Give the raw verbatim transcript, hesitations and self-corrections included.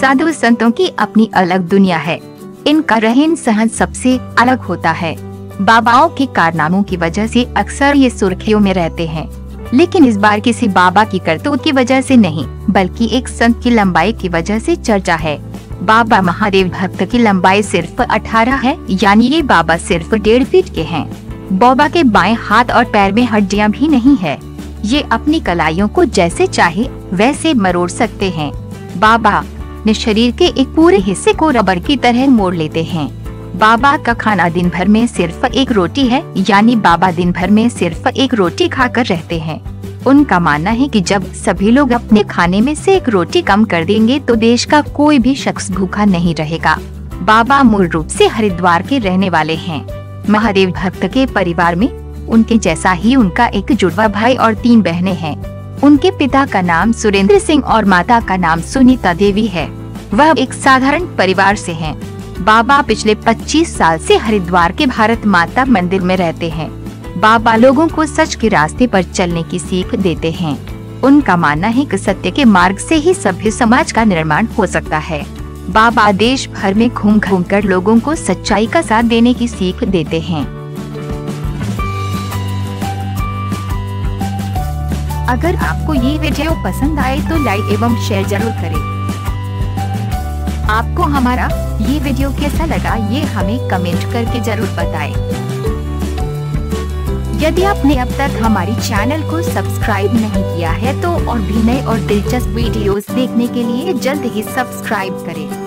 साधु संतों की अपनी अलग दुनिया है। इनका रहन सहन सबसे अलग होता है। बाबाओं के कारनामों की वजह से अक्सर ये सुर्खियों में रहते हैं, लेकिन इस बार किसी बाबा की करतूत की वजह से नहीं, बल्कि एक संत की लंबाई की वजह से चर्चा है। बाबा महादेव भक्त की लंबाई सिर्फ अठारह है, यानी ये बाबा सिर्फ डेढ़ फीट के हैं। बाबा के बाएं हाथ और पैर में हड्डियां भी नहीं है। ये अपनी कलाइयों को जैसे चाहे वैसे मरोड़ सकते हैं। बाबा ने शरीर के एक पूरे हिस्से को रबड़ की तरह मोड़ लेते हैं। बाबा का खाना दिन भर में सिर्फ एक रोटी है, यानी बाबा दिन भर में सिर्फ एक रोटी खाकर रहते हैं। उनका मानना है कि जब सभी लोग अपने खाने में से एक रोटी कम कर देंगे तो देश का कोई भी शख्स भूखा नहीं रहेगा। बाबा मूल रूप से हरिद्वार के रहने वाले हैं। महादेव भक्त के परिवार में उनके जैसा ही उनका एक जुड़वा भाई और तीन बहनें हैं। उनके पिता का नाम सुरेंद्र सिंह और माता का नाम सुनीता देवी है। वह एक साधारण परिवार से हैं। बाबा पिछले पच्चीस साल से हरिद्वार के भारत माता मंदिर में रहते हैं। बाबा लोगों को सच के रास्ते पर चलने की सीख देते हैं। उनका मानना है कि सत्य के मार्ग से ही सभ्य समाज का निर्माण हो सकता है। बाबा देश भर में घूम घूम कर लोगों को सच्चाई का साथ देने की सीख देते हैं। अगर आपको ये वीडियो पसंद आए तो लाइक एवं शेयर जरूर करें। आपको हमारा ये वीडियो कैसा लगा ये हमें कमेंट करके जरूर बताएं। यदि आपने अब तक हमारी चैनल को सब्सक्राइब नहीं किया है तो और भी नए और दिलचस्प वीडियोस देखने के लिए जल्द ही सब्सक्राइब करें।